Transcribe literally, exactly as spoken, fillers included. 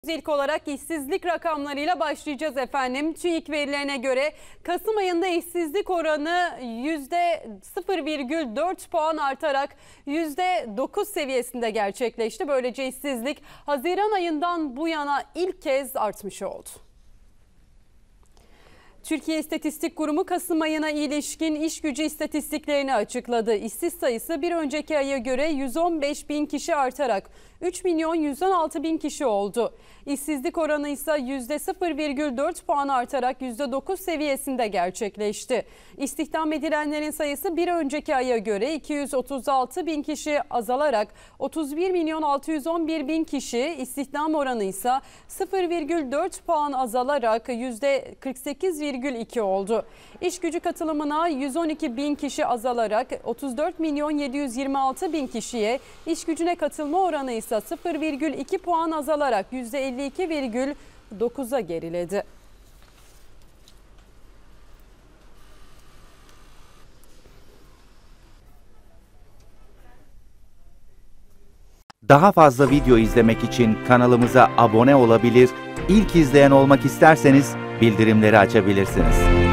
İlk olarak işsizlik rakamlarıyla başlayacağız efendim. TÜİK verilerine göre Kasım ayında işsizlik oranı yüzde sıfır virgül dört puan artarak yüzde dokuz seviyesinde gerçekleşti. Böylece işsizlik Haziran ayından bu yana ilk kez artmış oldu. Türkiye İstatistik Kurumu Kasım ayına ilişkin iş gücü istatistiklerini açıkladı. İşsiz sayısı bir önceki aya göre yüz on beş bin kişi artarak üç milyon yüz on altı bin kişi oldu. İşsizlik oranı ise yüzde sıfır virgül dört puan artarak yüzde dokuz seviyesinde gerçekleşti. İstihdam edilenlerin sayısı bir önceki aya göre iki yüz otuz altı bin kişi azalarak otuz bir milyon altı yüz on bir bin kişi, istihdam oranı ise sıfır virgül dört puan azalarak yüzde kırk sekiz virgül iki oldu. İş gücü katılımına yüz on iki bin kişi azalarak otuz dört milyon yedi yüz yirmi altı bin kişiye, iş gücüne katılma oranı ise sıfır virgül iki puan azalarak yüzde elli iki virgül dokuza geriledi. Daha fazla video izlemek için kanalımıza abone olabilir, ilk izleyen olmak isterseniz bildirimleri açabilirsiniz.